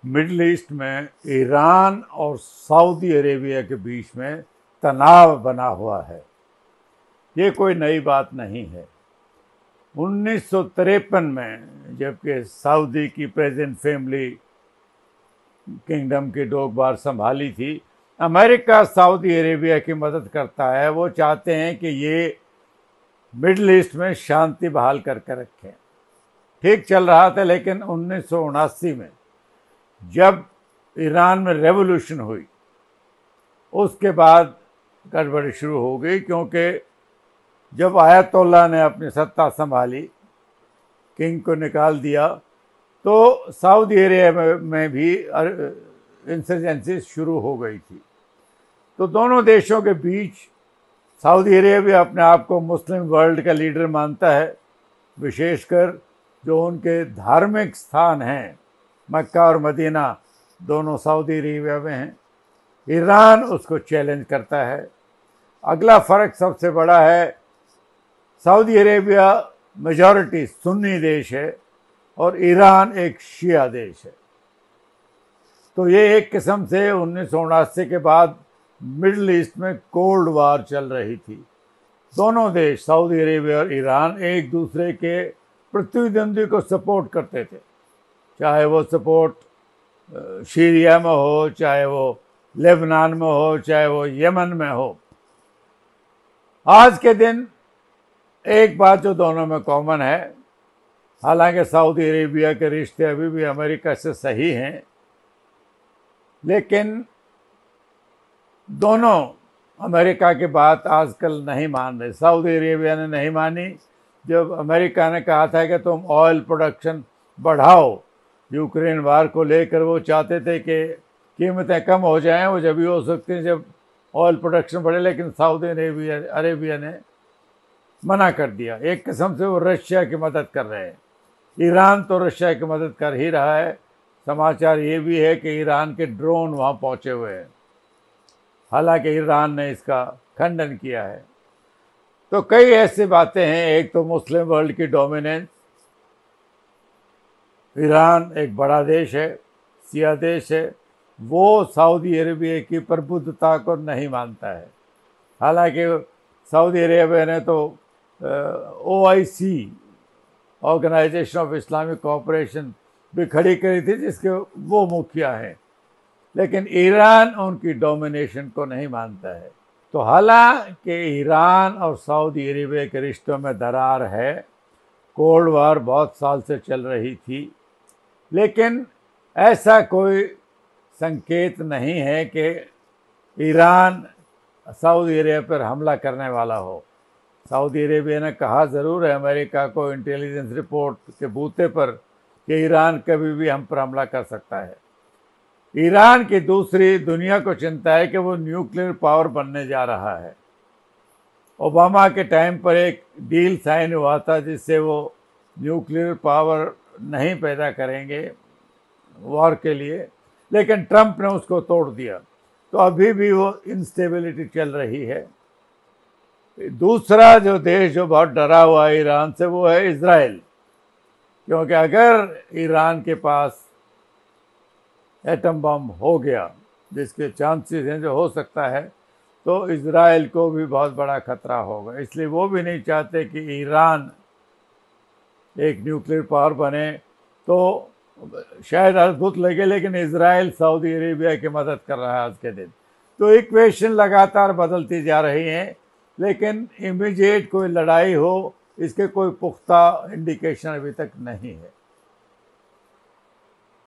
Middle East में Iran और Saudi Arabia के बीच में तनाव बना हुआ है। ये कोई नई बात नहीं है। 1953 में जबकि सऊदी की प्रेजेंट फैमिली किंगडम की 2 बार संभाली थी, अमेरिका सऊदी अरेबिया की मदद करता है। वो चाहते हैं कि ये मिडल ईस्ट में शांति बहाल करके रखें। ठीक चल रहा था, लेकिन 1979 में जब ईरान में रेवोल्यूशन हुई, उसके बाद गड़बड़ी शुरू हो गई, क्योंकि जब आयतुल्लाह ने अपनी सत्ता संभाली, किंग को निकाल दिया, तो सऊदी अरेबिया में भी इंसर्जेंसी शुरू हो गई थी। तो दोनों देशों के बीच सऊदी अरेबिया अपने आप को मुस्लिम वर्ल्ड का लीडर मानता है, विशेषकर जो उनके धार्मिक स्थान हैं, मक्का और मदीना दोनों सऊदी अरेबिया में हैं। ईरान उसको चैलेंज करता है। अगला फ़र्क सबसे बड़ा है, सऊदी अरेबिया मेजॉरिटी सुन्नी देश है और ईरान एक शिया देश है। तो ये एक किस्म से 1979 के बाद मिडल ईस्ट में कोल्ड वार चल रही थी। दोनों देश सऊदी अरेबिया और ईरान एक दूसरे के प्रतिद्वंदी को सपोर्ट करते थे, चाहे वो सपोर्ट सीरिया में हो, चाहे वो लेबनान में हो, चाहे वो यमन में हो। आज के दिन एक बात जो दोनों में कॉमन है, हालांकि सऊदी अरेबिया के रिश्ते अभी भी अमेरिका से सही हैं, लेकिन दोनों अमेरिका की बात आजकल नहीं मान रहे। सऊदी अरेबिया ने नहीं मानी जब अमेरिका ने कहा था कि तुम ऑयल प्रोडक्शन बढ़ाओ। यूक्रेन वार को लेकर वो चाहते थे कि कीमतें कम हो जाएं, वो जब भी हो सकती हैं जब ऑयल प्रोडक्शन बढ़े, लेकिन सऊदी अरेबिया ने मना कर दिया। एक किस्म से वो रशिया की मदद कर रहे हैं। ईरान तो रशिया की मदद कर ही रहा है। समाचार ये भी है कि ईरान के ड्रोन वहाँ पहुँचे हुए हैं, हालांकि ईरान ने इसका खंडन किया है। तो कई ऐसी बातें हैं। एक तो मुस्लिम वर्ल्ड की डोमिनेंस, ईरान एक बड़ा देश है, शिया देश है, वो सऊदी अरेबिया की प्रबुद्धता को नहीं मानता है। हालांकि सऊदी अरेबिया ने तो OIC Organisation of Islamic Cooperation भी खड़ी करी थी, जिसके वो मुखिया हैं, लेकिन ईरान उनकी डोमिनेशन को नहीं मानता है। तो हालांकि ईरान और सऊदी अरेबिया के रिश्तों में दरार है, कोल्ड वार बहुत साल से चल रही थी, लेकिन ऐसा कोई संकेत नहीं है कि ईरान सऊदी अरेबिया पर हमला करने वाला हो। सऊदी अरेबिया ने कहा ज़रूर है अमेरिका को इंटेलिजेंस रिपोर्ट के बूते पर कि ईरान कभी भी हम पर हमला कर सकता है। ईरान की दूसरी दुनिया को चिंता है कि वो न्यूक्लियर पावर बनने जा रहा है। ओबामा के टाइम पर एक डील साइन हुआ था जिससे वो न्यूक्लियर पावर नहीं पैदा करेंगे वॉर के लिए, लेकिन ट्रंप ने उसको तोड़ दिया। तो अभी भी वो इंस्टेबिलिटी चल रही है। दूसरा जो देश जो बहुत डरा हुआ है ईरान से, वो है इजराइल, क्योंकि अगर ईरान के पास एटम बम हो गया, जिसके चांसेस हैं जो हो सकता है, तो इजराइल को भी बहुत बड़ा खतरा होगा। इसलिए वो भी नहीं चाहते कि ईरान एक न्यूक्लियर पावर बने। तो शायद अद्भुत लगे, लेकिन इजराइल सऊदी अरेबिया की मदद कर रहा है आज के दिन। तो इक्वेशन लगातार बदलती जा रही हैं, लेकिन इमीडिएट कोई लड़ाई हो इसके कोई पुख्ता इंडिकेशन अभी तक नहीं है।